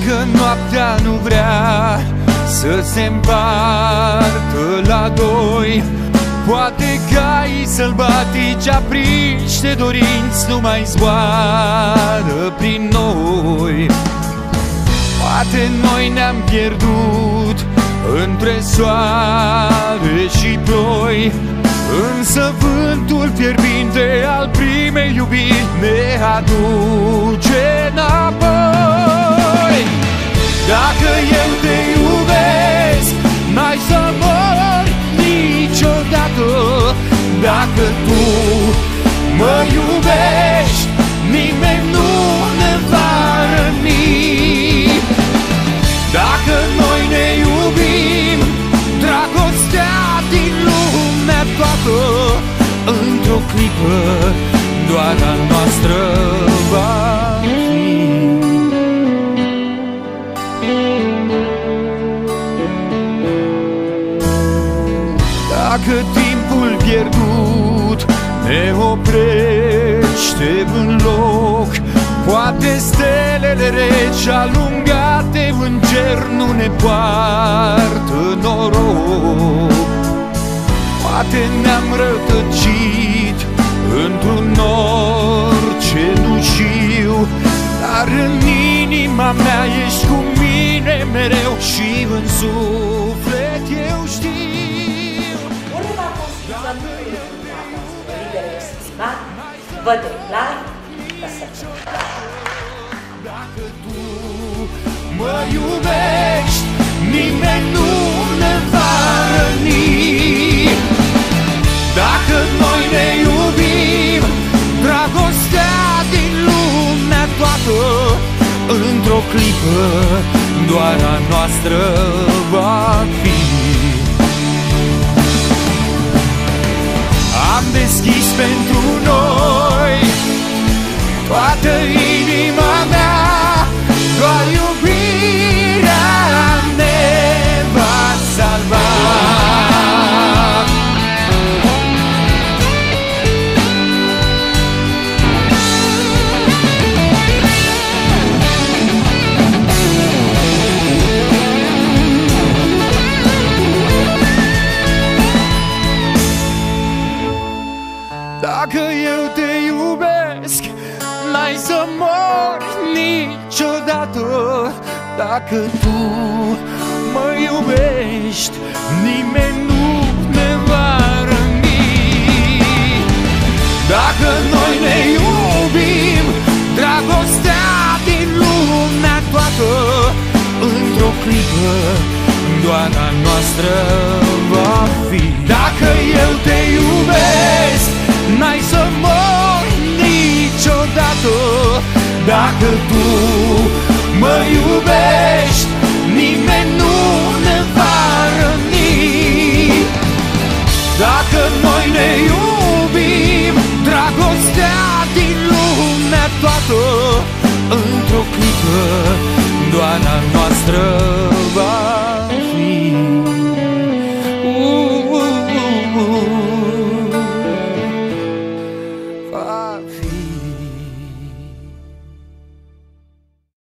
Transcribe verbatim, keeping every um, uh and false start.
Dacă noaptea nu vrea să se împartă la doi, poate caii sălbatici aprinși de dorinți nu mai zboară prin noi. Poate noi ne-am pierdut între soare și ploi, însă vântul fierbinte al primei iubiri ne aduce înapoi. Dacă eu te iubesc, n-ai să mori niciodată. Dacă tu mă iubești, nimeni nu ne va răni. Dacă noi ne iubim, dragostea din lumea toată, într-o clipă doar a noastră va fi. Dacă timpul pierdut ne oprește în loc, poate stelele reci alungate în cer nu ne poartă noroc. Poate ne-am rătăcit într-un nor cenușiu, dar în inima mea ești cu mine mereu și în suflet eu știu. Unde va constituția lider exprimat, vă declar că să Dacă tu mă iubești, nimeni nu ne va răni. Dacă noi ne iubim, dragostea din lumea toată, într-o clipă doar a noastră va fi. Am deschis pentru noi toată inima mea, doar iubirea ne va salva. Dacă eu te iubesc, n-ai să mori niciodată. Dacă tu mă iubești, nimeni nu ne va răni. Dacă noi ne iubim, dragostea din lumea toată, într-o clipă doar a noastră va fi. Dacă eu te iubesc, n-ai să mori niciodată. Dacă tu mă iubești, nimeni nu ne va răni. Dacă noi ne iubim,